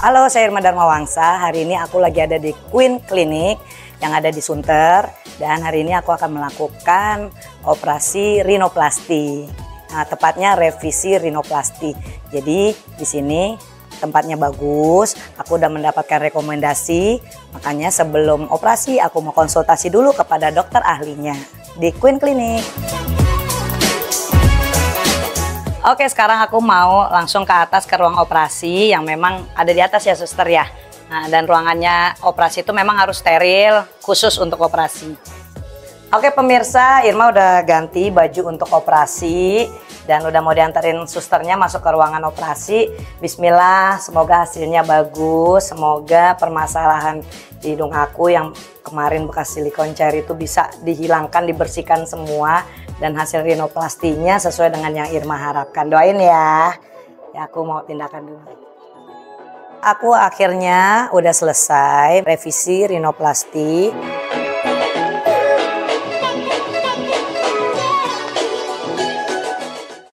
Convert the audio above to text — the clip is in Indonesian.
Halo, saya Irma Darmawangsa. Hari ini aku lagi ada di Queen Clinic yang ada di Sunter. Dan hari ini aku akan melakukan operasi rinoplasti. Nah, tepatnya revisi rinoplasti. Jadi di sini tempatnya bagus. Aku udah mendapatkan rekomendasi. Makanya sebelum operasi aku mau konsultasi dulu kepada dokter ahlinya di Queen Clinic. Oke, sekarang aku mau langsung ke atas ke ruang operasi yang memang ada di atas ya suster ya. Nah, dan ruangannya operasi itu memang harus steril khusus untuk operasi. Oke pemirsa, Irma udah ganti baju untuk operasi dan udah mau diantarin susternya masuk ke ruangan operasi. Bismillah, semoga hasilnya bagus, semoga permasalahan di hidung aku yang kemarin bekas silikon cair itu bisa dihilangkan, dibersihkan semua. Dan hasil rinoplastinya sesuai dengan yang Irma harapkan. Doain ya. Ya, aku mau tindakan dulu. Aku akhirnya udah selesai revisi rinoplasti.